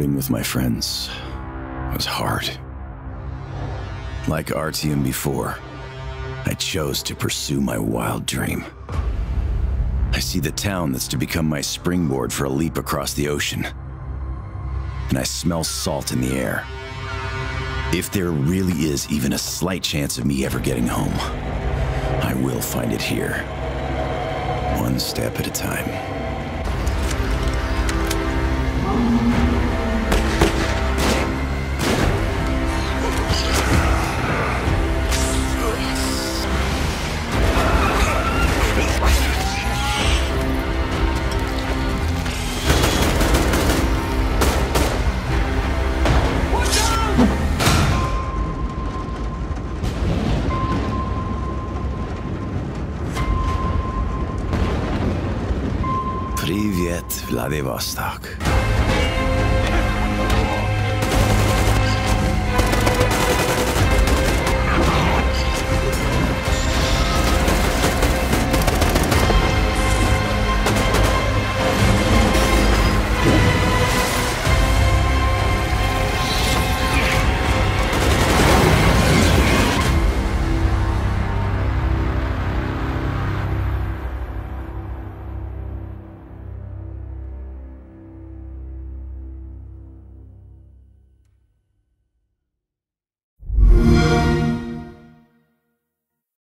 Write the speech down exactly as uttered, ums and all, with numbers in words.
Parting with my friends was hard. Like Artyom before, I chose to pursue my wild dream. I see the town that's to become my springboard for a leap across the ocean. And I smell salt in the air. If there really is even a slight chance of me ever getting home, I will find it here, one step at a time. Привет, Vladivostok.